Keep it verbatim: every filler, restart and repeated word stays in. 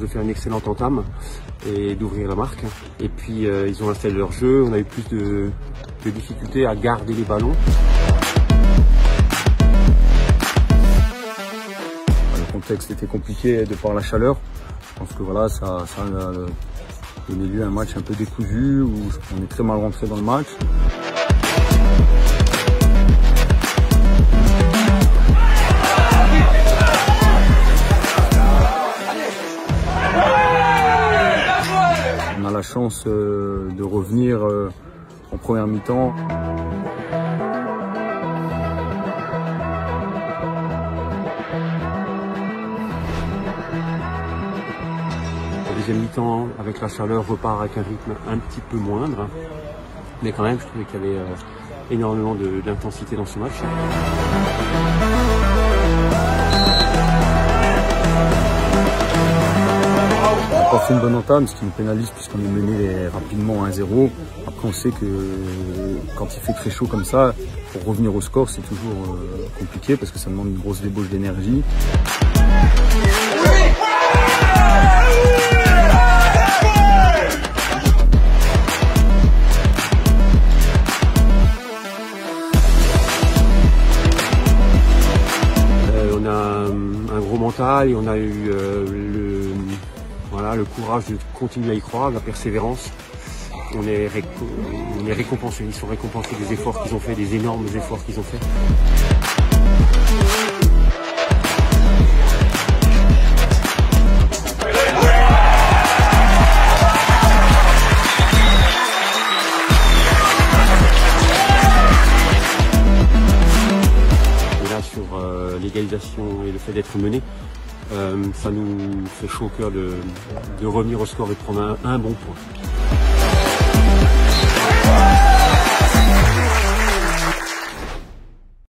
faire une excellente entame et d'ouvrir la marque. Et puis euh, ils ont installé leur jeu, on a eu plus de, de difficultés à garder les ballons. Le contexte était compliqué de par la chaleur. Je pense que voilà, ça, ça a donné lieu à un match un peu décousu où on est très mal rentré dans le match. On a la chance euh, de revenir euh, en première mi-temps. La deuxième mi-temps, avec la chaleur, repart avec un rythme un petit peu moindre. Mais quand même, je trouvais qu'il y avait euh, énormément d'intensité dans ce match. On a fait une bonne entame, ce qui nous pénalise puisqu'on est mené rapidement à un zéro. Après on sait que quand il fait très chaud comme ça, pour revenir au score c'est toujours compliqué parce que ça demande une grosse débauche d'énergie. Euh, on a un gros mental et on a eu euh, le Voilà, le courage de continuer à y croire, la persévérance. On est, ré on est récompensés, ils sont récompensés des efforts qu'ils ont fait, des énormes efforts qu'ils ont fait. Et là, sur euh, l'égalisation et le fait d'être mené, Euh, ça nous fait chaud au cœur de, de revenir au score et de prendre un, un bon point.